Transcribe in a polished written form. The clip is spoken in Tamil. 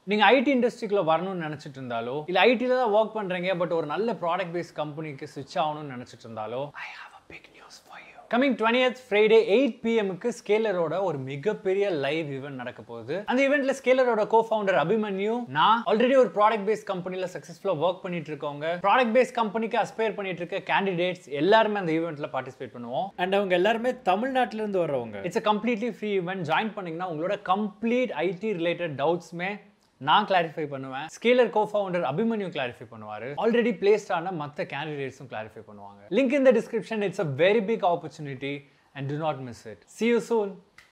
நீங்க ஐடி இண்டஸ்ட்ரிக்குள்ள வரணும்னு நினைச்சிட்டு இருந்தாலோ இல்ல ஐடில தான் வர்க் பண்றீங்க பட் ஒரு நல்ல ப்ராடக்ட் பேஸ்ட் கம்பெனிக்கு ஸ்விட்ச் ஆகணும்னு நினைச்சிட்டு இருந்தாலோ I have a big news for you. Coming 20th Friday 8 PM க்கு ஸ்கேலரோட ஒரு மிகப்பெரிய லைவ் ஈவென்ட் நடக்க போகுது. அந்த ஈவென்ட்ல ஸ்கேலரோட கோ-ஃபவுண்டர் அபிமன்யு, நான் ஆல்ரெடி ஒரு ப்ராடக்ட் பேஸ்ட் கம்பெனில சக்சஸ்ஃபுல்லா வர்க் பண்ணிட்டு இருக்கவங்க, ப்ராடக்ட் பேஸ்ட் கம்பெனிக்கு அஸ்பயர் பண்ணிட்டு இருக்க கேண்டிடேட்ஸ் எல்லாரும் அந்த ஈவென்ட்ல பார்ட்டிசிபேட் பண்ணுவோம். அண்ட் அவங்க எல்லாரும் தமிழ்நாட்டுல இருந்து வர்றவங்க. It's a completely free event. Join பண்ணீங்கன்னா உங்களோட கம்ப்ளீட் ஐடி ரிலேட்டட் டவுட்ஸ்மே நான் கிளாரிஃபை பண்ணுவேன். ஸ்கேலர் கோ-ஃபவுண்டர் அபிமன்யு கிளாரிஃபை பண்ணுவாரு. ஆல்ரெடி பிளேஸ்ட் ஆன மற்ற கேண்டிடேட்ஸும் கிளாரிஃபை பண்ணுவாங்க. Link in the description. It's a very big opportunity and do not miss it. See you soon.